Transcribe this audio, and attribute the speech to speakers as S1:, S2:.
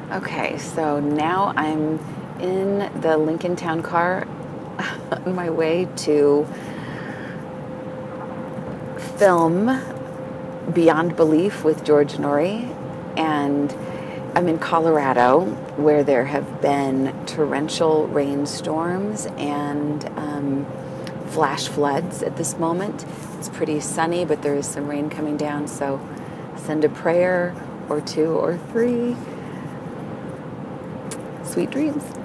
S1: Okay, so now I'm in the Lincoln Town car on my way to film Beyond Belief with George Noory, and I'm in Colorado where there have been torrential rainstorms and flash floods at this moment. It's pretty sunny, but there is some rain coming down, so send a prayer or two or three. Sweet dreams.